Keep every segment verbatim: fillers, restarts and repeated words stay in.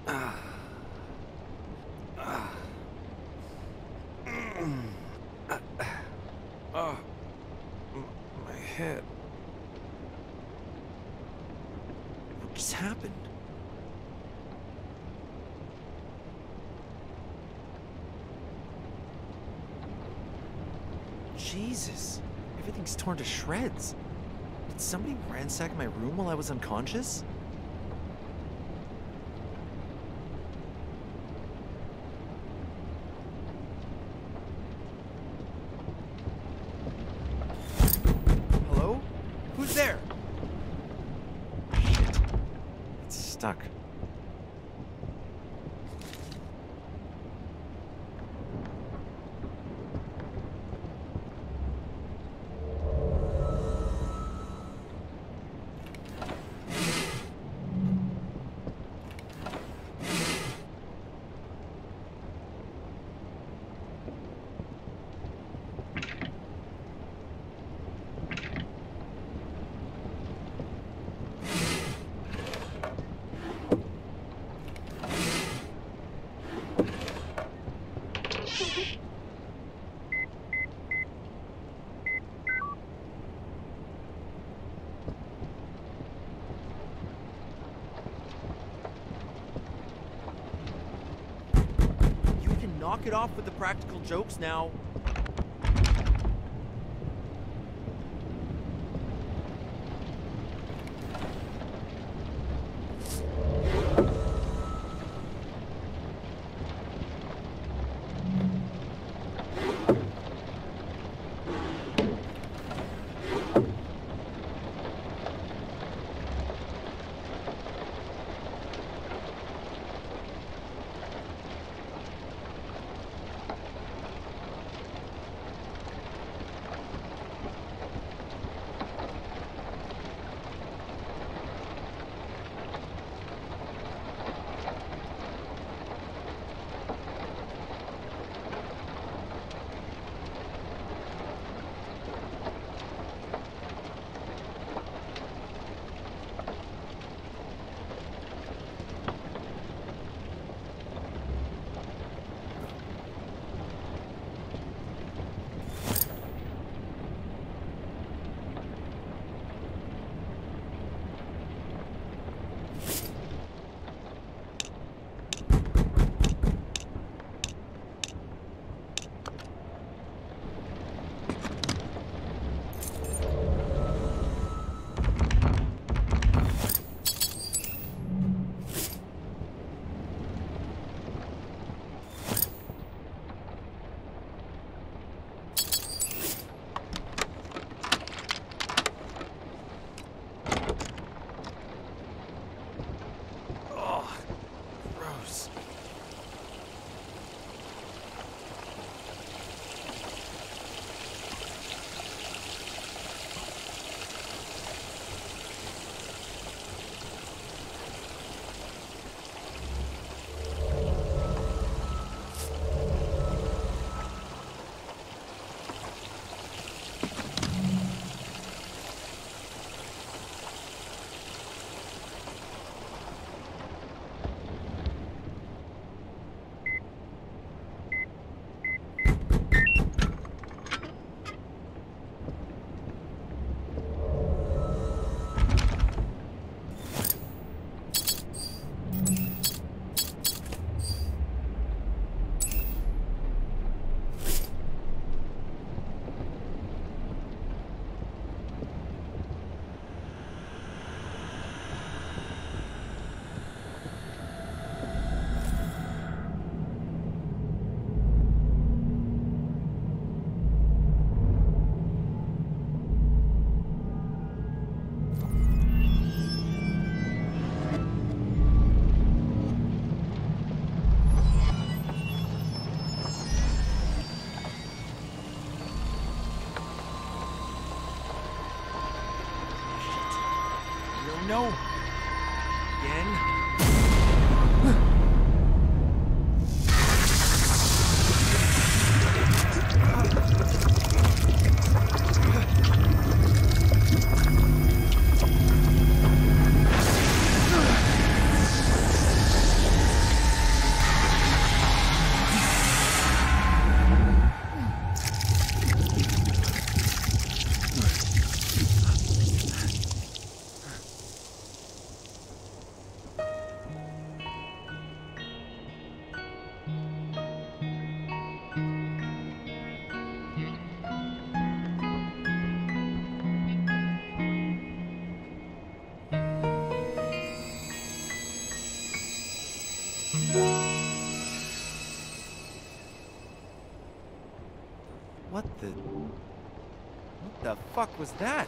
Oh, my head. What just happened? Jesus, everything's torn to shreds. Did somebody ransack my room while I was unconscious? Hello? Who's there? Shit. It's stuck. Knock it off with the practical jokes now. No. Again. the... What the fuck was that?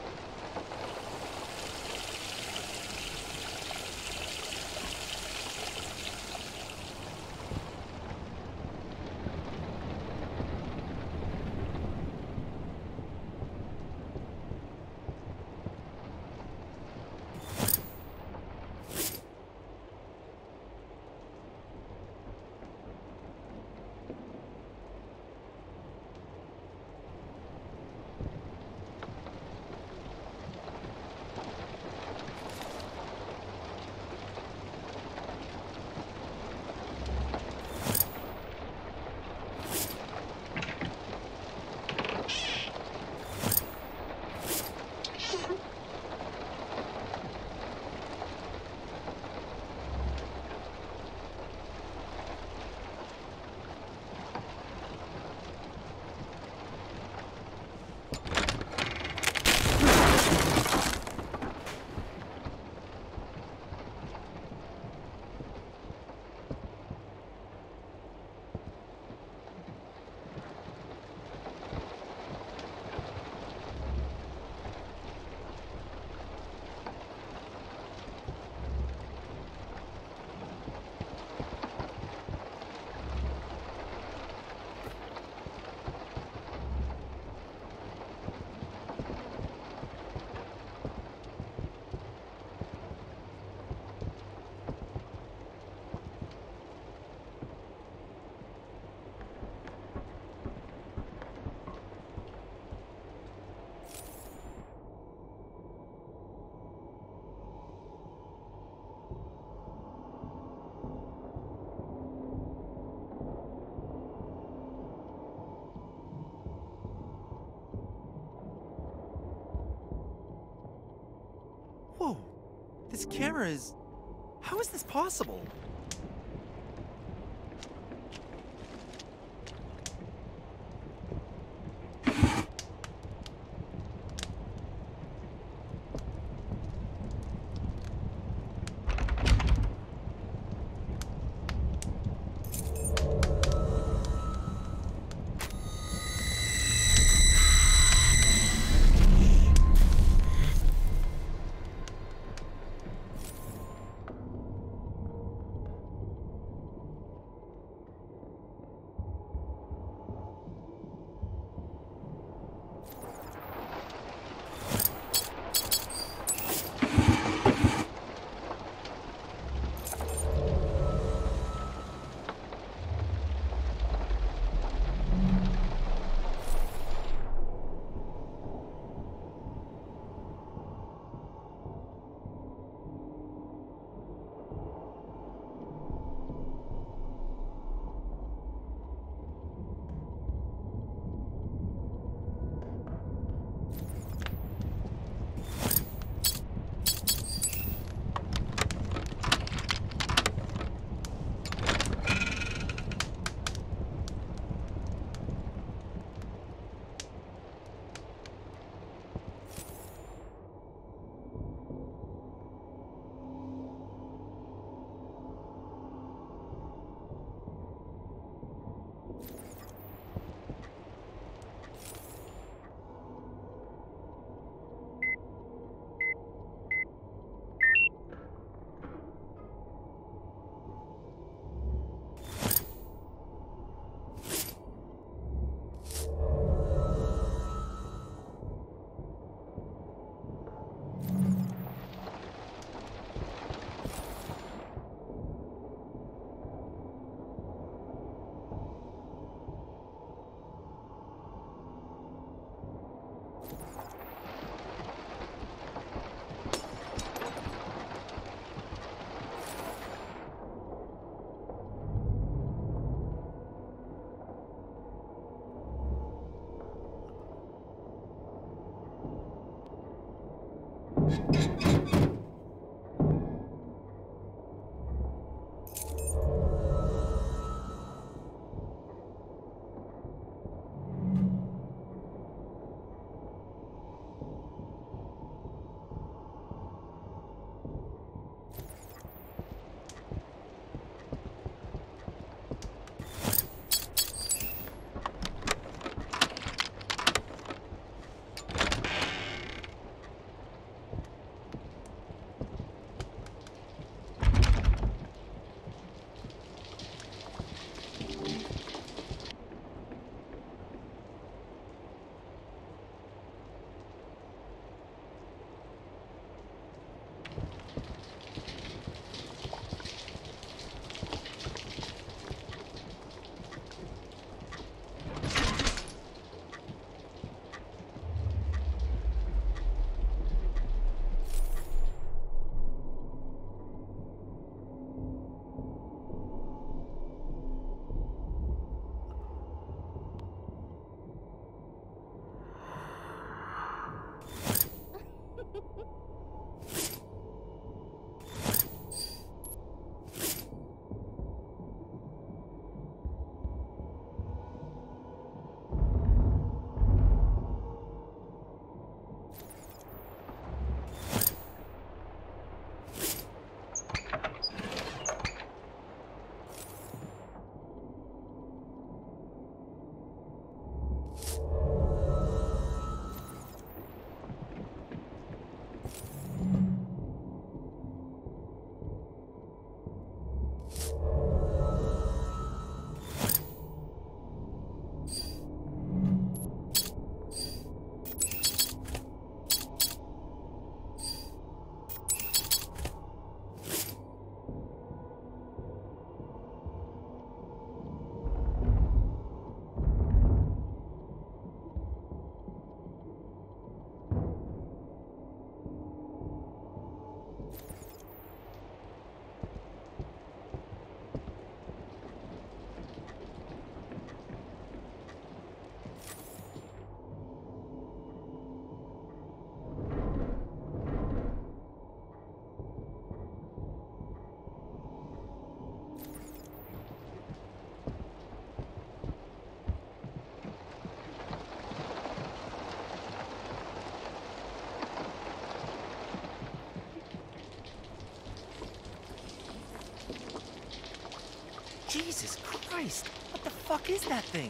Whoa, this camera is... How is this possible? Jesus Christ! What the fuck is that thing?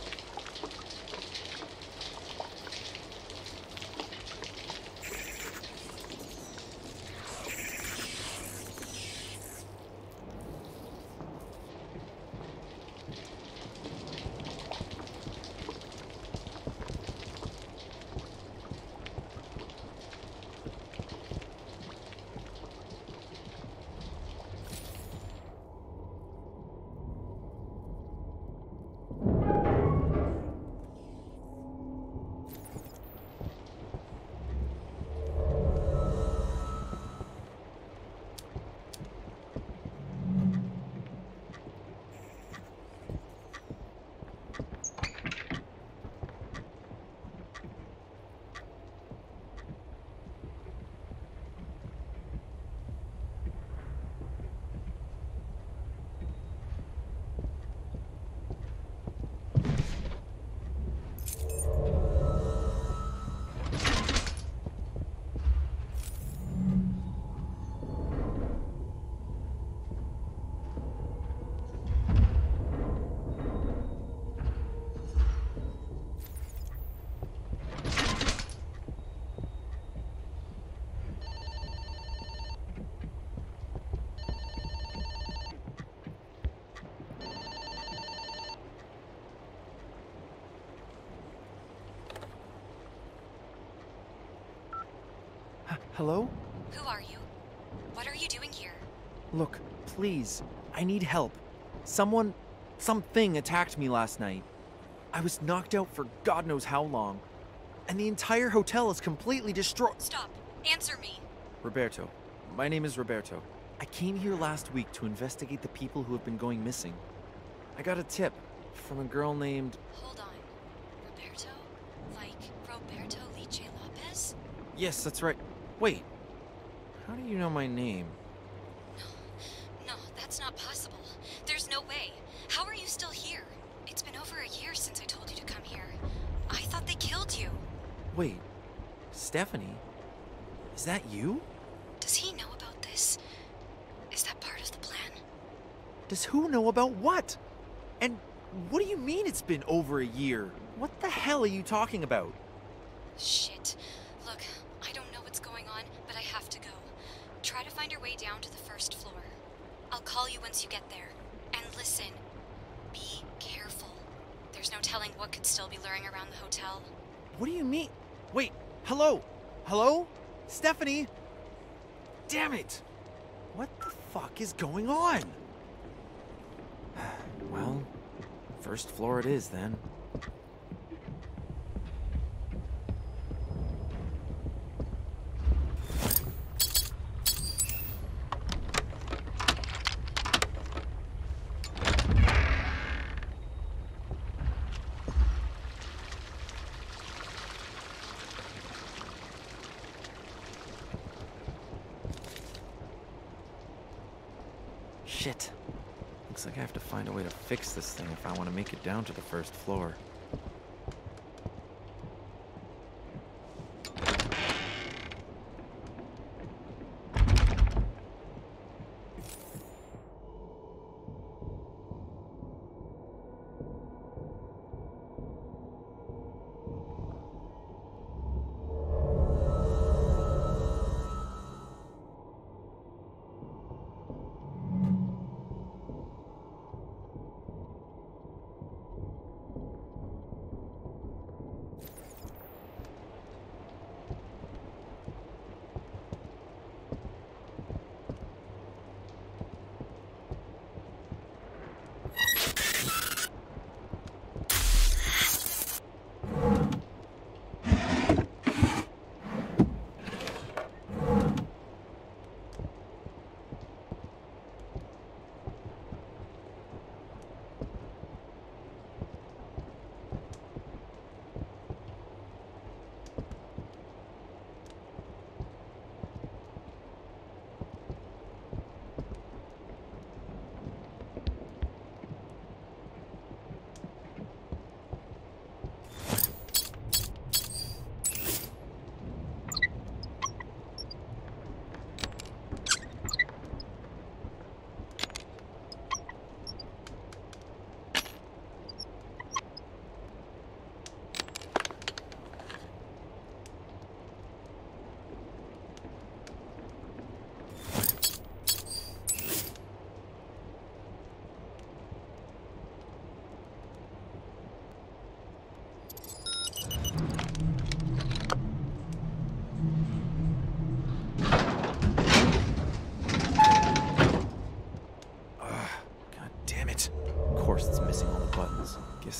Hello? Who are you? What are you doing here? Look, please, I need help. Someone, something attacked me last night. I was knocked out for God knows how long. And the entire hotel is completely destroyed. Stop. Answer me. Roberto. My name is Roberto. I came here last week to investigate the people who have been going missing. I got a tip from a girl named... Hold on. Roberto? Like Roberto Liche Lopez? Yes, that's right. Wait. How do you know my name? No. No, that's not possible. There's no way. How are you still here? It's been over a year since I told you to come here. I thought they killed you. Wait. Stephanie? Is that you? Does he know about this? Is that part of the plan? Does who know about what? And what do you mean it's been over a year? What the hell are you talking about? Shit. Look, I don't know what's going on, but I have to go. Try to find your way down to the first floor. I'll call you once you get there. And listen, be careful. There's no telling what could still be luring around the hotel. What do you mean? Wait, hello? Hello? Stephanie? Damn it! What the fuck is going on? Well, first floor it is then. Shit. Looks like I have to find a way to fix this thing if I want to make it down to the first floor.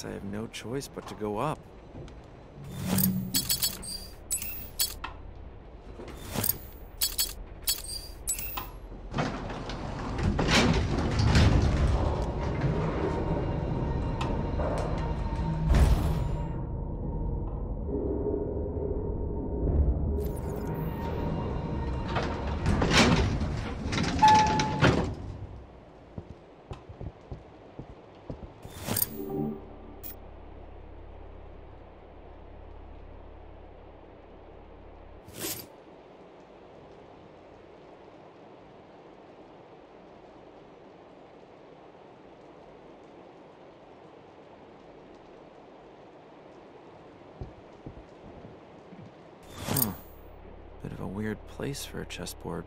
Guess I have no choice but to go up. Bit of a weird place for a chessboard.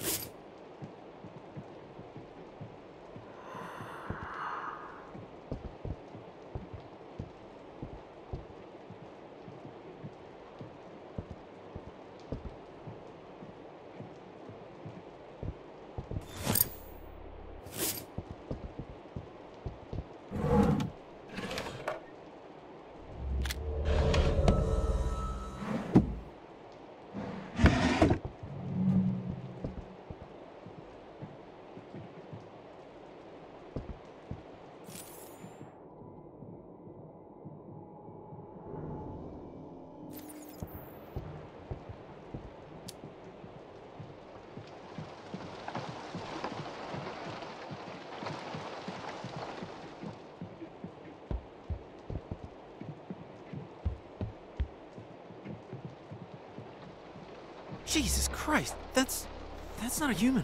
Jesus Christ, that's... that's not a human.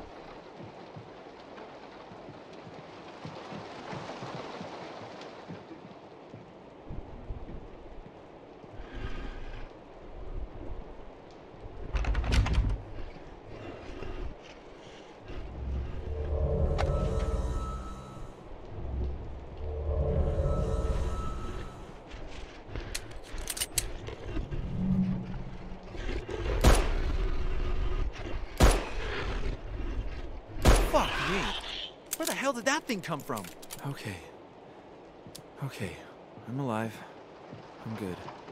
Fuck me. Where the hell did that thing come from? Okay. Okay. I'm alive. I'm good.